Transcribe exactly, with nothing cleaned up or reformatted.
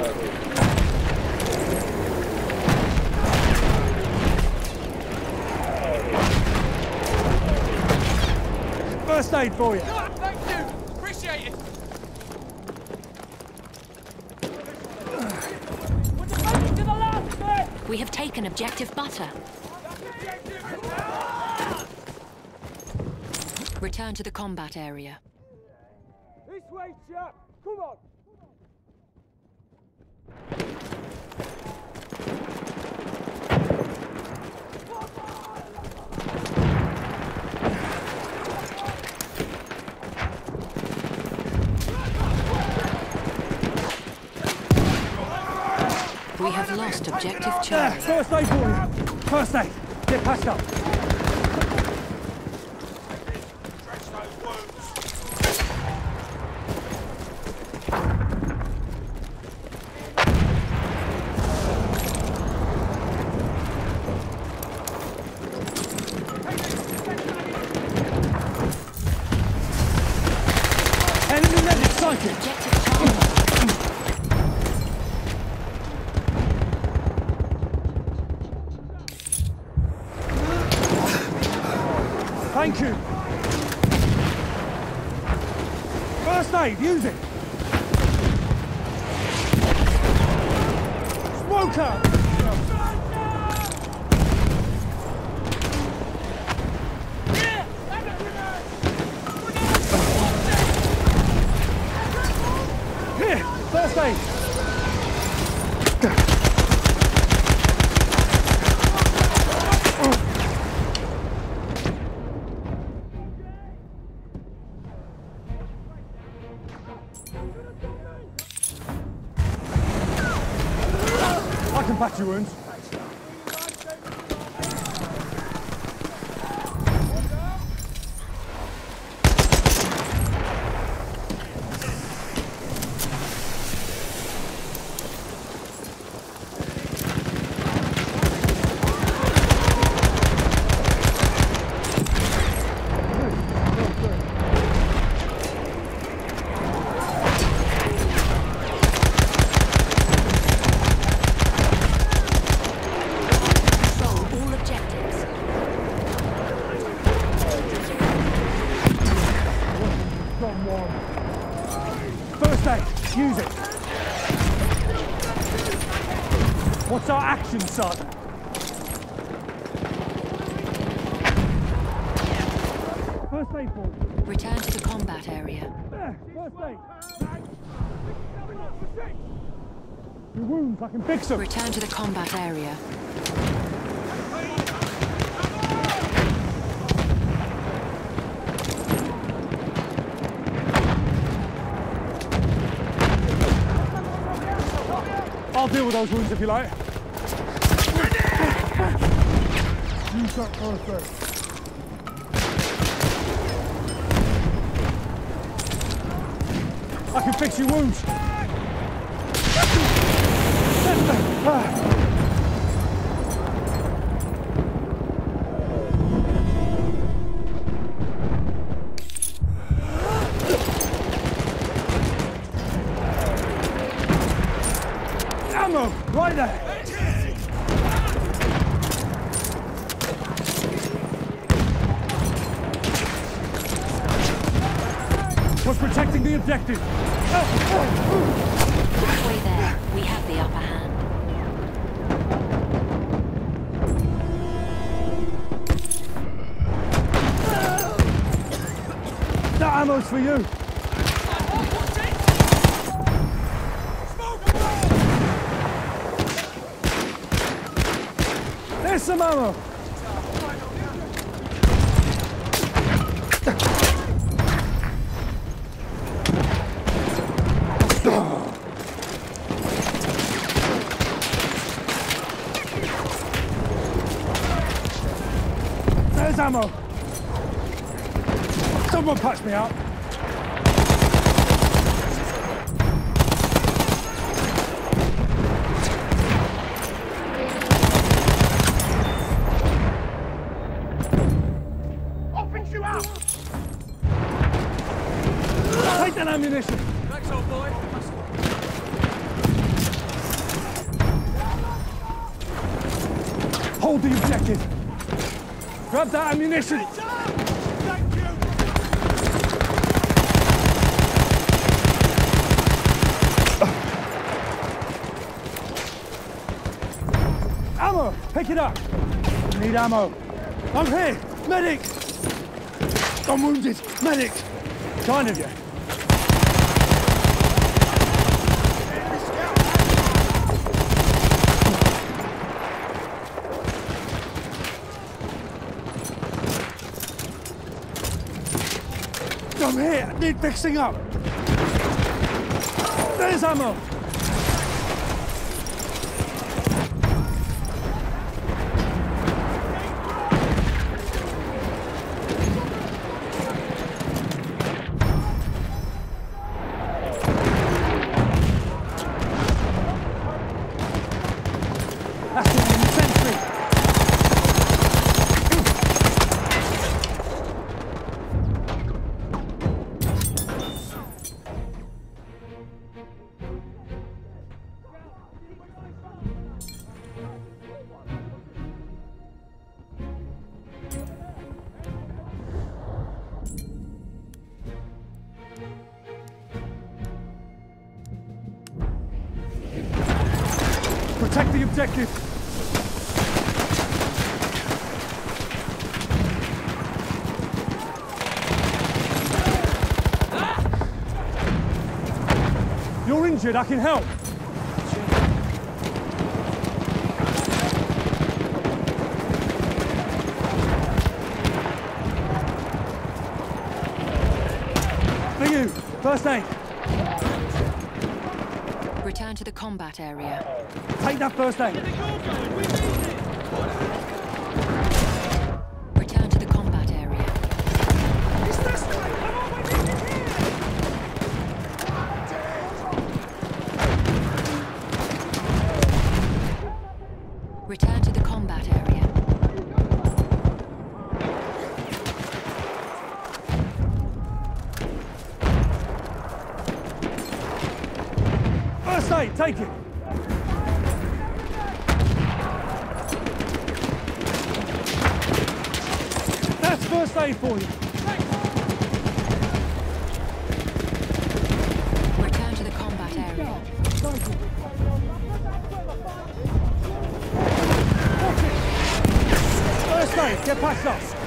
First aid for you. God, thank you. Appreciate it. We're defending to the last bit. We have taken objective butter. Return to the combat area. This way, chap. Come on. We have lost objective There, Charlie. first aid for you. First aid. Get patched up. Enemy medic sighted. Objective Charlie. Thank you. First aid, use it. Smoke out. Here, first aid. I can patch your wounds. First aid, use it. What's our action, Sergeant? First aid for you. Return to the combat area. There, first aid. Your wounds, I can fix them. Return to the combat area. I'll deal with those wounds if you like. You got first aid. I can fix your wounds. Ammo, right there. Was protecting the objective. Halfway there, we have the upper hand. That ammo's for you. There's some ammo. There's ammo. Someone patch me up. Take that ammunition. Thanks, old boy. Hold the objective. Grab that ammunition. Thank you! Ammo! Pick it up! Need ammo. I'm here! Medic! I'm wounded! Medic! Kind of you. I'm here! Need fixing up! There's ammo! That's it, in the sentry! Protect the objective! You're injured, I can help! For you, first aid. Return to the combat area. Take that first aid. Return to the combat area. It's this way! Come on, we need it here! Return to the combat area. First aid, take it. That's first aid for you. Return to the combat area. First aid, get past us.